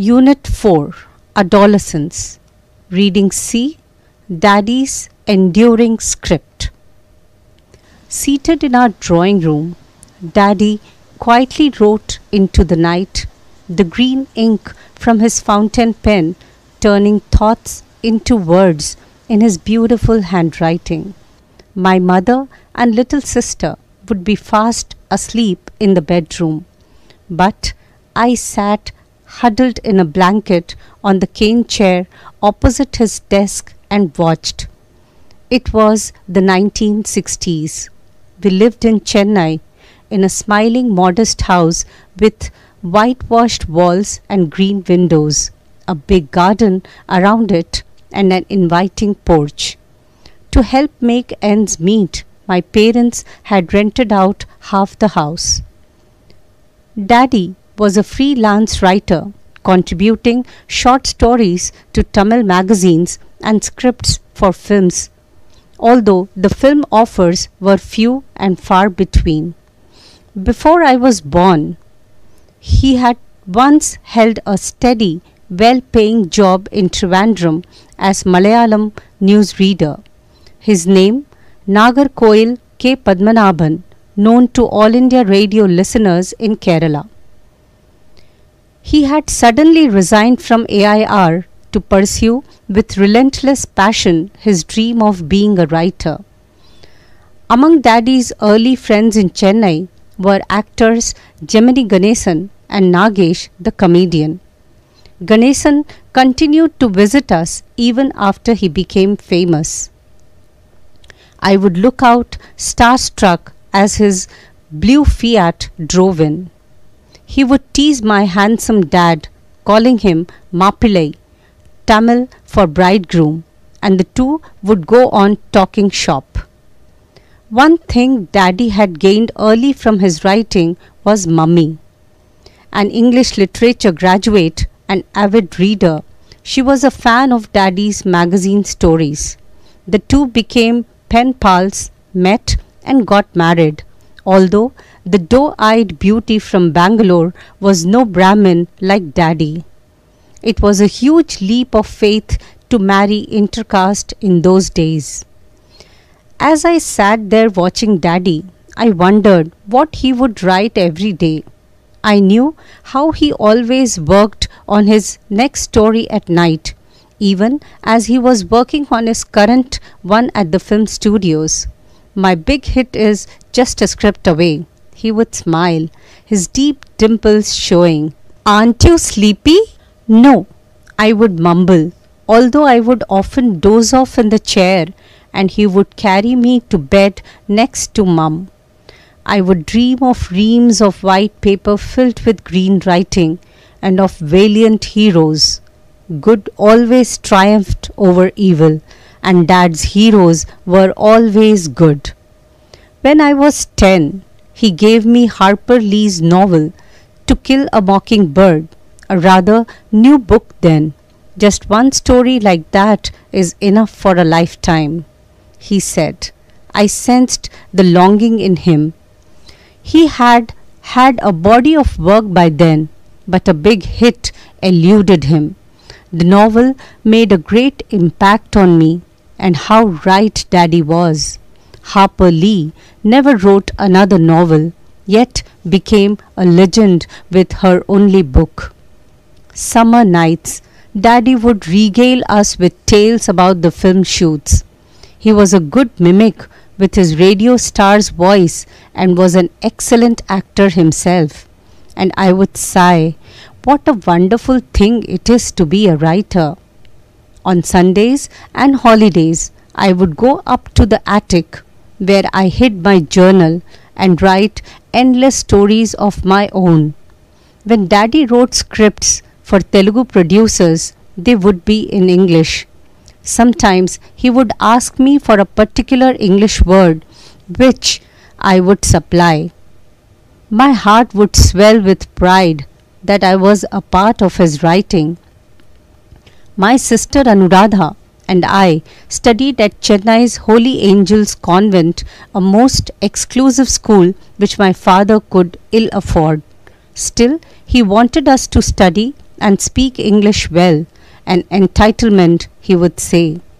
Unit 4, Adolescence. Reading C. Daddy's Enduring Script. Seated in our drawing room, Daddy quietly wrote into the night, the green ink from his fountain pen turning thoughts into words in his beautiful handwriting. My mother and little sister would be fast asleep in the bedroom, but I sat huddled in a blanket on the cane chair opposite his desk and watched. It was the 1960s. We lived in Chennai in a smiling, modest house with whitewashed walls and green windows, a big garden around it, and an inviting porch. To help make ends meet, my parents had rented out half the house. Daddy was a freelance writer, contributing short stories to Tamil magazines and scripts for films, although the film offers were few and far between. Before I was born, he had once held a steady, well-paying job in Trivandrum as Malayalam newsreader. His name, Nagarkoil K. Padmanabhan, known to all India radio listeners in Kerala. He had suddenly resigned from AIR to pursue with relentless passion his dream of being a writer. Among Daddy's early friends in Chennai were actors Gemini Ganesan and Nagesh the comedian. Ganesan continued to visit us even after he became famous. I would look out starstruck as his blue Fiat drove in. He would tease my handsome dad, calling him Mappillai, Tamil for bridegroom, and the two would go on talking shop. One thing Daddy had gained early from his writing was Mummy. An English literature graduate and avid reader, she was a fan of Daddy's magazine stories. The two became pen pals, met, and got married, although the doe-eyed beauty from Bangalore was no Brahmin like Daddy. It was a huge leap of faith to marry intercaste in those days. As I sat there watching Daddy, I wondered what he would write every day. I knew how he always worked on his next story at night, even as he was working on his current one at the film studios. My big hit is just a script away. He would smile, his deep dimples showing. Aren't you sleepy? No, I would mumble, although I would often doze off in the chair and he would carry me to bed next to Mum. I would dream of reams of white paper filled with green writing and of valiant heroes. Good always triumphed over evil, and Dad's heroes were always good. When I was 10, he gave me Harper Lee's novel To Kill a Mockingbird, a rather new book then. Just one story like that is enough for a lifetime, he said. I sensed the longing in him. He had had a body of work by then, but a big hit eluded him. The novel made a great impact on me, and how right Daddy was. Harper Lee never wrote another novel, yet became a legend with her only book. Summer nights, Daddy would regale us with tales about the film shoots. He was a good mimic with his radio star's voice and was an excellent actor himself. And I would sigh, what a wonderful thing it is to be a writer. On Sundays and holidays, I would go up to the attic where I hid my journal and write endless stories of my own. When Daddy wrote scripts for Telugu producers, they would be in English. Sometimes he would ask me for a particular English word, which I would supply. My heart would swell with pride that I was a part of his writing. My sister Anuradha and I studied at Chennai's Holy Angels Convent, a most exclusive school which my father could ill afford. Still, he wanted us to study and speak English well, an entitlement, he would say.